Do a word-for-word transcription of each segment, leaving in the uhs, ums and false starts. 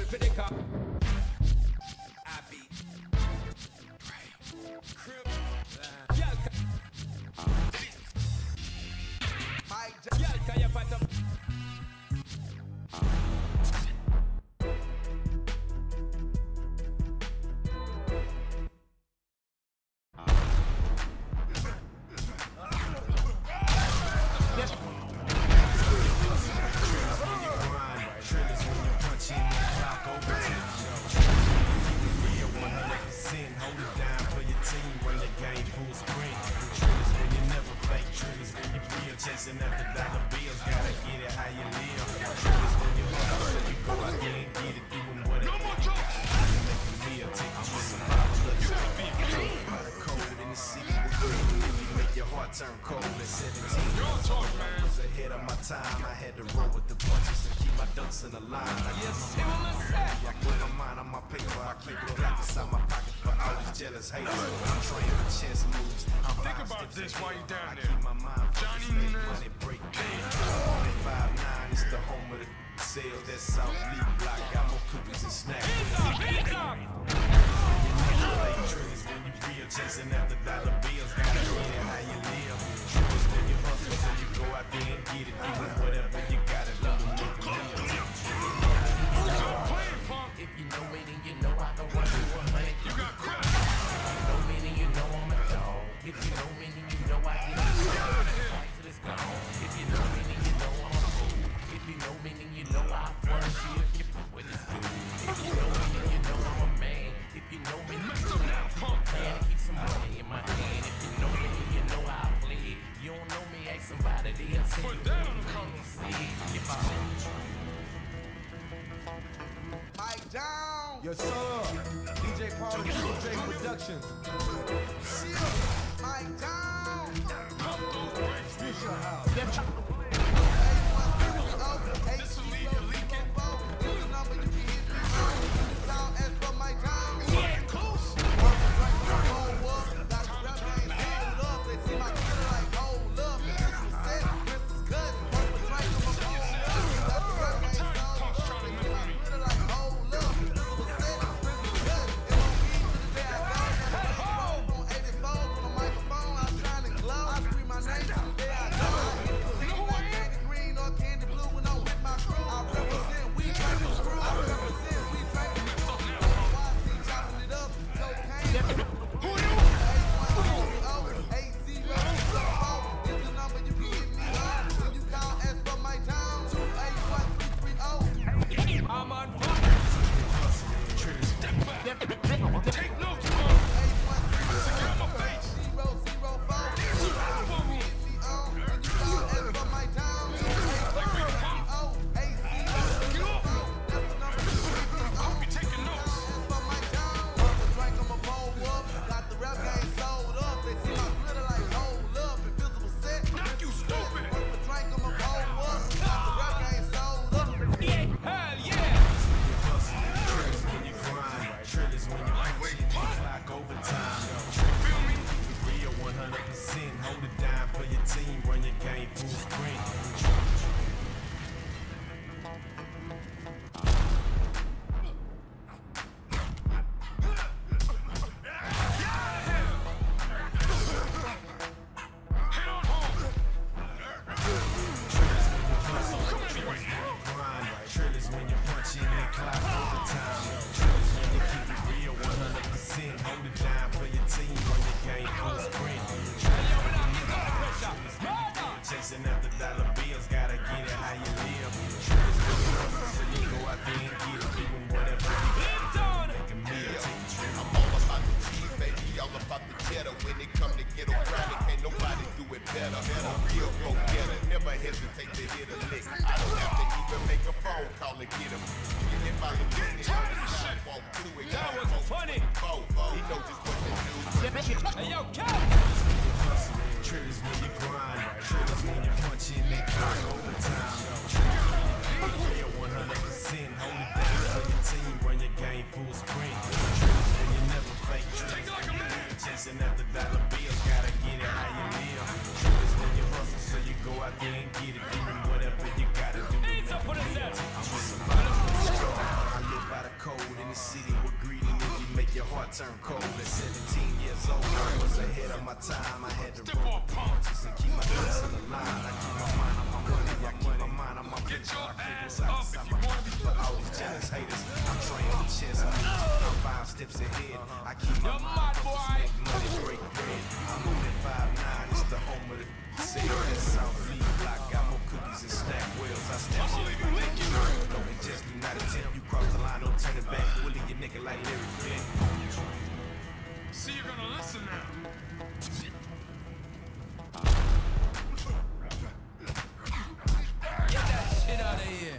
for the car. I beat. Crib. Yeah. My job. Yeah, can you put up? Chasing after dollar bills, gotta get it how you live. Triggers when you hustle, so you go out there and get it, doing whatever you got. Making me a take a trip and bottle of the by the cold in the city with good. You make your heart turn cold at seventeen. I was ahead of my time, I had to roll with the punches and keep my ducks in the line. I Yes, see what I'm saying? I put my mind on my paper, I keep it black inside my pocket for all these jealous haters. I'm training for chess moves. I'm Think about this while you down there. I keep my mind Johnny focused, Nunes. money break down. five nine, it's the home of the sales. That South League block, got more cookies and snacks. Hands up! Like triggers when you real, chasing after dollar bills, gotta get it how you live. Triggers when you hustle, so you go out there and get it, doing whatever you gotta do to make a meal. If you know me, then you know I can run you a hundred. You got crap. If you know me, then you know I'm a dog. If you know me, then you know I get it done. Fight till it's gone. If you know me, then you know I'm a fool. If you know me, then you know I flourish you if you put what it's due. If you know me, then you know I'm a man. If you know me, then you know I'm a plan to keep some money in my hand. If you know me, then you know how I play. You don't know me, ask somebody they'll tell Put you. that on the cover. See, if I Mike down. Yes, sir. D J Paul, D J Productions. Mike down. Future House. This will leave you leaking. Here's the number you can hit me on. Down as for Mike down. Getting close. Hold up. Got the rap game. Hold up. They see my killer like hold up. This is set. This is cut. Work with Drake on my phone. Got the rap game. Hold up. They see my killer like hold up. This is set. This is cut. It won't be to the day I go. Got the roll from eighty-four on the microphone. I'm shining glow. I scream my name to the day I go. I hit the hook. Not candy green or candy blue when I'm with my crew. I represent. We drink the screw. I represent. We drink the screw. Y C chopping it up. Cocaine. Who you? I'm on fire. Take notes, bro. Secure my face. Like we pump. I'll be taking notes. Knock you stupid. Hell yeah! Triggers when you grind, triggers when you punch in the clock overtime. Feel me? Real one hundred percent, hold it down for your team, run your game full sprint. Head on home. Come at me right now. Grind, triggers when you punch in the clock overtime. Triggers when you keep it real one hundred percent, hold it down for your team, run your game full sprint. Chasing after dollar bills, gotta get it how you live. Triggers when you hustle, so you go out there and get it, doing whatever you gotta do. Make a meal, take a trip. I'm all about the cheese, baby, all about the cheddar. When it come to ghetto grinding, can't nobody do it better. A real go-getter, never hesitate to hit a lick. I don't have to even make a phone call to get him. If I look at it, I walk through it. That was funny. He knows just what to do. Hey, yo, Cal! Triggers when you grind, triggers when you punch in that clock overtime. Triggers when you keep it real one hundred percent, hold it down for your team, run your game full sprint. Triggers when you never fake, Take it like a man. chasing after dollar bills, gotta get it how you live. Triggers when you hustle, so you go out there and get it, doing whatever you gotta do. Hands up for the set. I'm with somebody who's strong. I live by the turned cold at seventeen years old. I was ahead of my time. I had to roll the punches and keep my face in the line. I keep my mind on my money. I keep my mind on my Get bitch. your I keep ass those up outside if you my wanna body be for all these jealous haters. I'm trained with chest. I'm five steps ahead. I keep my You're mind mad, focused, boy. make money, break bread. I'm on that five nine. It's the home of the city. That South Lee block. Got more cookies and snack wheels. I snap shit like that. No, it just do not attempt. You cross the line, don't turn it back. Willie your nigga like Larry Flint. See, you're gonna listen now. Get that shit out of here.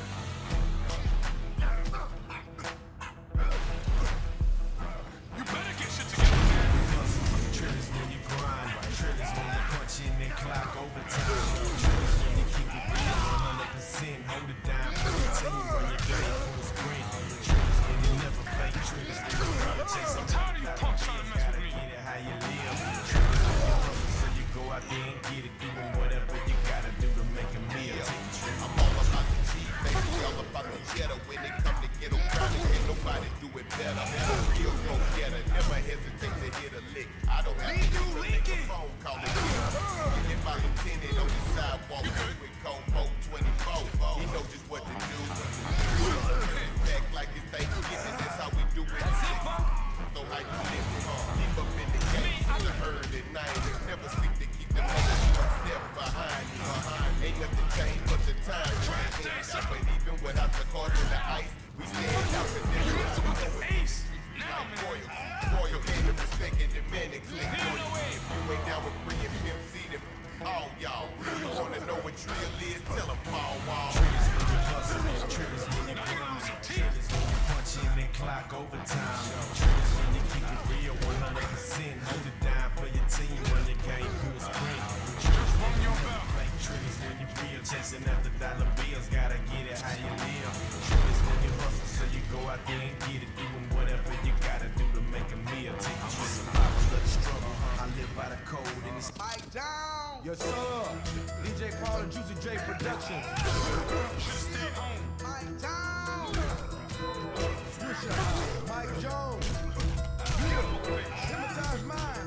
You better get shit together, man. Trillers when you grind, trillers when you punch in that clock overtime. Trillers when you keep it real, one hundred percent hold it down for the team when you game full sprint. Trillers when you never fake, trillers when you run chasing. I'm tired of you punks trying to mess with me. Get it how you live. Trillers when you hustle, so you go out there and get it, doing whatever you gotta do to make a meal. Take a trip. I'm all about the G, baby, all about the cheddar. When it come to ghetto grinding, can't nobody do it better. Real go getter, never hesitate to hit a lick. I don't have to even make a phone call to get up. You get my lieutenant on the sidewalk, with Combo twenty-four. He know just what to do. Back like it's Thanksgiving, that's how we do it. So how you live it, huh? Deep up in the game, the herd at night. Never sleep to keep the man one step behind you. Ain't nothing changed but the time. Change, but even without the cars and the ice, we stand out for this. Ace. Now, man. Royal, royal, gain the respect and demand it. Click for you. If you ain't down with free and Pimp C, then all y'all. You wanna know what trill is? Tell them Paul Wall. Trillers when you hustle, trillers when you grind, trillers when you punch in that clock overtime. Trillers when you keep it real, one hundred percent hold it down for your team when your game full sprint. Trillers when you fake, trillers when you real, chasing after dollar bills, gotta get it how you live. Trillers when you hustle, so you go out there and get it, doing whatever you gotta do to make a meal. Take a trip, survival of the struggle. I live by the code and it's Mike down. Yes, sir. D J Paul and Juicy J Productions. Should've stayed home. Mike down. Swisher, Mike Jones. Hypnotize mine.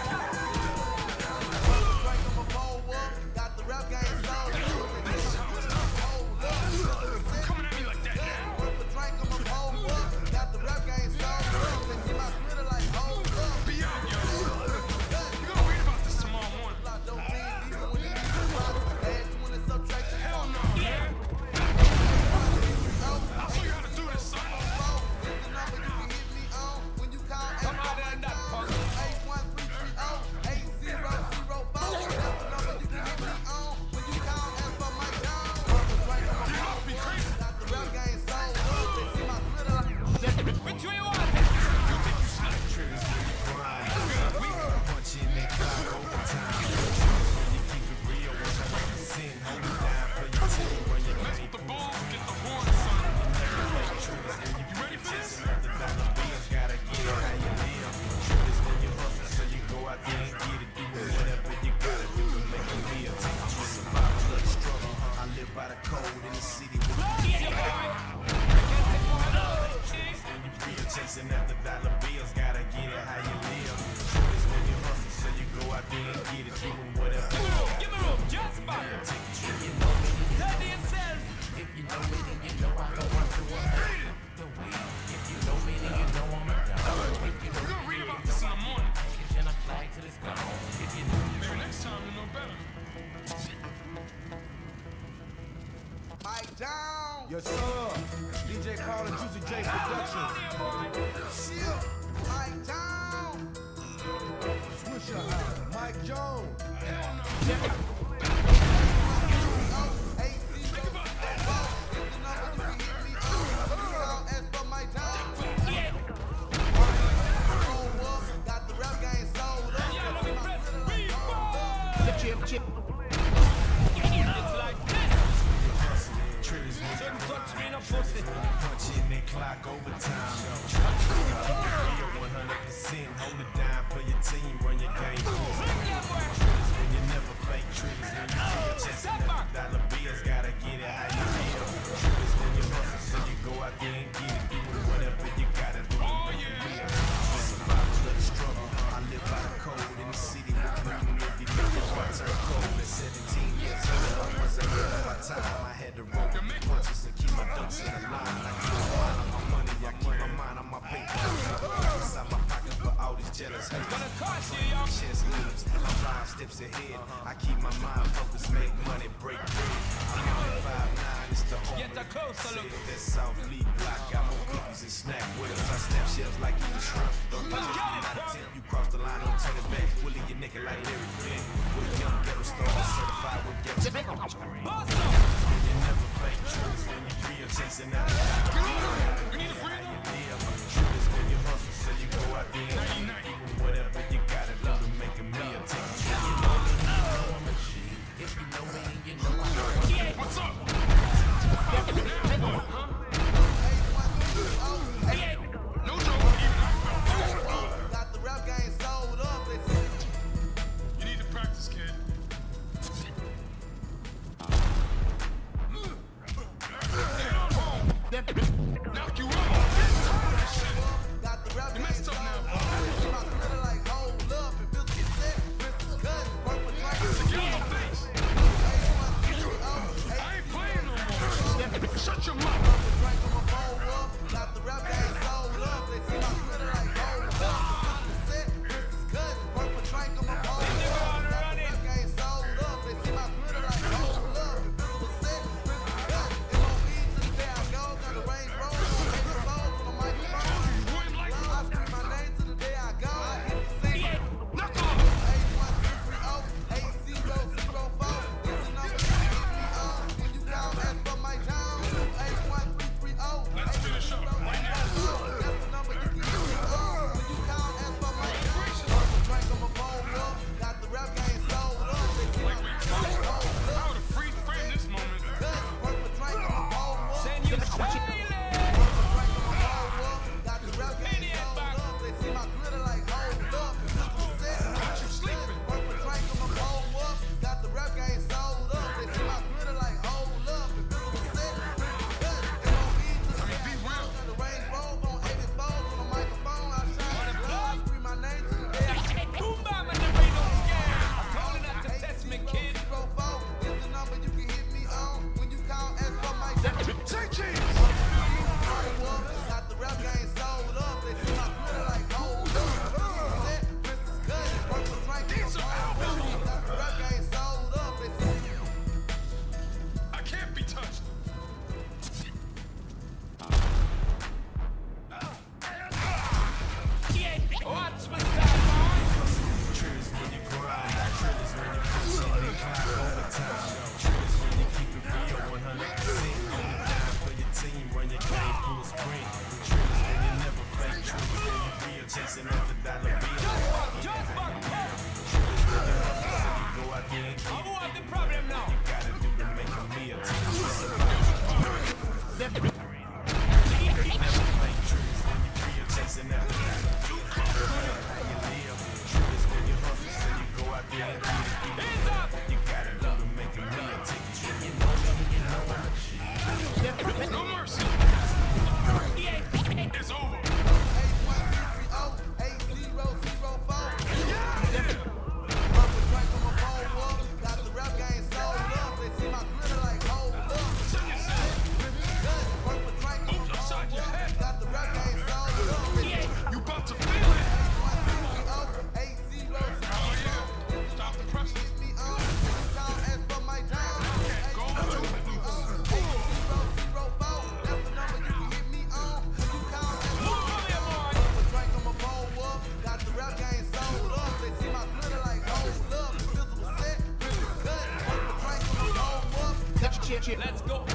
Drink on my pole up. Got the rap game sold. Hold up. Coming at me like that now. Worth a drink on my pole up. Got the rap game sold. They see my Twitter like hold up. Be out, yo. You gonna read about this tomorrow morning. Block those things, even when you need to rock. Add two in the subtraction. Hell no, man. I'll show you how to do this, son. Come out there and that punk. Be crazy. Which way you want? trillers when you grind, punch in that clock overtime. Trillers when you keep it real, one hundred percent hold it down for your team when your Mess game with the full balls, sprint. get the horn, son. Trillers when you You ready for this? chasing after dollar bills, gotta get it how you live. Trillers when you hustle, so you go out there and get it, doing whatever you gotta do to make a meal. Take a trip, survival of the struggle. I live by the code in the city with Yeah, boy. when you real, chasing after dollar bills, gotta get it how you live. Trillers when you hustle, so you go out there and get it, doing whatever you gotta Give me room, just back. take a trip. Tell me yourself. If you know me, then you know I can run through a hurt. The way. If you know me, then you know I'm a dog. If you know We're gonna read about this in the morning. me, then I flag till it's gone. If you know me, Maybe next time you'll know better. Mike down. Yes, sir. D J Paul and Juicy J Productions. Shit. Mike down. Swisher, Mike Jones. Got the rap game sold up. It's like this. Trillers when you Shouldn't touch me in a pussy. punch in that clock overtime. Trillers when you keep it real, one hundred percent hold it down for your team when your game full sprint. Trillers when you never fake, trillers when you real, chasing after dollar bills, gotta get it how you live. Trillers when you hustle, so you go out there and get it, doing whatever you gotta do to Oh, make a yeah. meal. time. I had to roll with the punches and keep my ducks in a line. I keep my mind on my money, I keep my mind on my paper. Inside my pocket for all these jealous haters. Gonna cost you, y'all. Chance moves, I'm five steps ahead. I keep my mind focused, make money, break bread. I'm only five nine, it's the home. Get a closer look. That South League block, got more cookies and snack with us. I snap shells like eating shrimp. Don't touch it, not a ten. You cross the line, don't turn it back. Willie, your nigga like Larry Flynn. With a young ghetto star, certified with ghetto. Boss up. You never fake truths when you real, chasing that. We need a breather. Truth is when you hustle, so you go out there and do whatever you gotta do to make a meal. Take a trip. You know me, you know I'm a G. If you know me, then you know I'm a What's up? No joke. Got the rap game sold up. They say You need to practice, kid. Knock you out. got the rap You game messed up sold now. up. They my glitter like hold up and build the set. Princess cut, work for drink. Get on my face. I ain't playing no more. Shut your mouth. Drink on my bowl up. Got the rap game sold up. They see my glitter like hold up. Build the set, Princess cut, work for drink on my bowl up. Got the rap game sold up. They see my glitter like hold up. Build the set, Princess cut. M O B to the day I go. Got the Range Rover, make the balls on the microphone. You wouldn't like I scream my name to the day I go. I hit the scene. knock off. eight one two three zero eight zero zero four. This the number you can hit me on. When you call, ask for my town. eight one three three zero Let's finish up right now. That's the number you can hit me on. When you call, ask for my town. Drink on my phone up. Got the rap game sold up. They see my phone I up. would have freed frame this moment. Cut, work for drink on my phone up. Send you silent. Got the rap game sold up. They see my glitter like hold up. Got you sleeping. Work for drink on my phone up. Got the rap game sold up. They see my glitter like hold up. And build a set. Cut. M O B to the I mean, be real. got the Range Rover on eighty-four on the microphone. I shine the blood. I scream my name to the day I Boom, bam, and there ain't no scare. I told you not to test me, kid. zero four is the number you can hit me on. When you call, ask for my Take cheese. got the rap game sold up. They see my glitter like hold up. Set, Princess cut, work for drink. These are albums. Got the rap game sold up. They see I can't be touched. Watch my style, boy. Triggers when you grind, triggers when you push it and climb overtime. Triggers when you keep it real, one hundred percent. On the dime for your team, run your game full sprint. Triggers when you never fake, triggers when you real, chasing after dollar bills. Just back, back. Triggers when you hustle, so you go out there and I get it. want the problem now. You gotta do to make a meal. Take a trip. Never fake, triggers when you real, chasing after dollar bills. How you live, triggers when you hustle, so you go out there and get it. Hands up. You gotta do to make a meal. Take a trip. No mercy. It's over. eight one two three zero eight zero zero four. Work for drink on my phone up. Got the rap game sold up. They see my glitter like hold up. Check yourself. Princess cut, work for drink on my Moves upside your head. got the rap game sold up. You about to feel it. eight zero zero Oh yeah. Stop the pressure. hit me on. When you call, ask for my town. Go with your boots. eight zero zero four. That's the number you can hit me on. When you call, ask for Move over here, boy. Put drink on my phone up. Got the rap game sold up. They see my glitter like hold up. Physical set, Princess cut. Work for drink on my phone up. Let's go.